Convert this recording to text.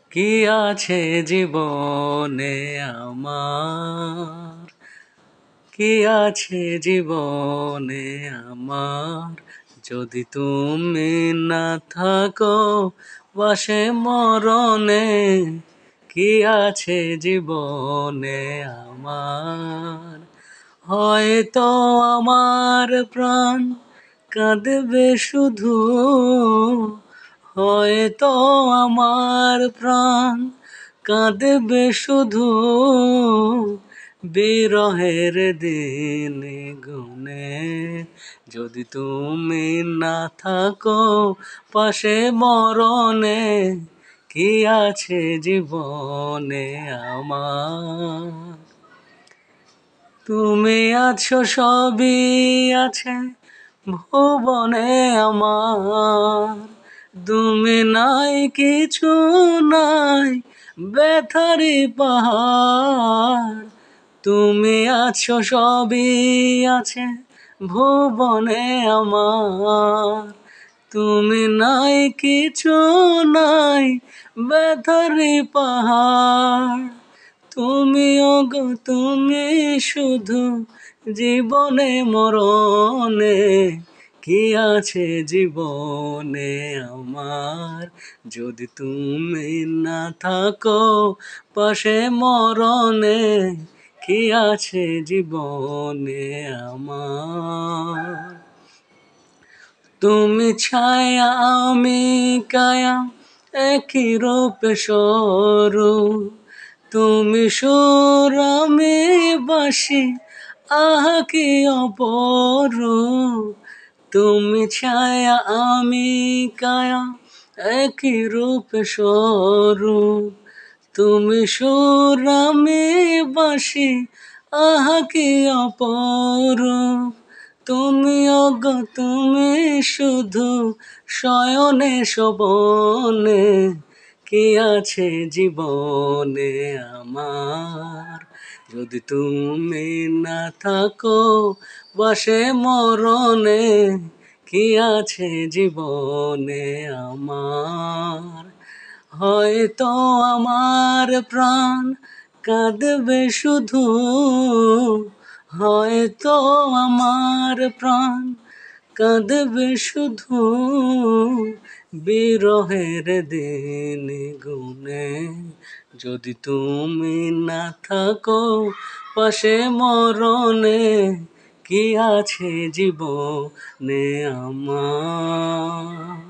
কি আছে জীবনে আমার, কি আছে জীবনে আমার, যদি তুমি না থাকো পাশে মরণে। কি আছে জীবনে আমার, হয়তো আমার প্রাণ কাঁদবে শুধু, হয়তো আমার প্রাণ কাঁদবে শুধু, বিরহের দিন গুনে। যদি তুমি না থাকো পাশে মরণে, কি আছে জীবনে আমার। তুমি আছো সবই আছে ভুবনে আমার, তুমি নাই কিছু নাই ব্যথারি পাহাড়। তুমি আছো সবই আছে ভুবনে আমার, তুমি নাই কিছু নাই ব্যথারি পাহাড়। তুমি ওগো তুমি শুধু জীবনে মরণে, কি আছে জীবনে আমার, যদি তুমি না থাকো পাশে মরণে। কি আছে জীবনে আমার। তুমি ছায়া আমি কায়া একই রূপে স্বরূপ, তুমি সুর আমি বাঁশি আহা কি অপরূপ। তুমি ছায়া আমি কায়া একই রূপে স্বরূপ, তুমি সুর আমি বাঁশি আহা কি অপরূপ। তুমি ওগো তুমি শুধু শয়নে শোভনে, কি আছে জীবনে আমার, যদি তুমি না থাকো পাশে মরণে। কি আছে জীবনে আমার, হয়তো আমার প্রাণ কাঁদবে শুধু, হয়তো আমার প্রাণ কাঁদবে শুধু, বিরহের দিন গুনে। যদি তুমি না থাকো পাশে মরণে, কি আছে জীবনে আমার।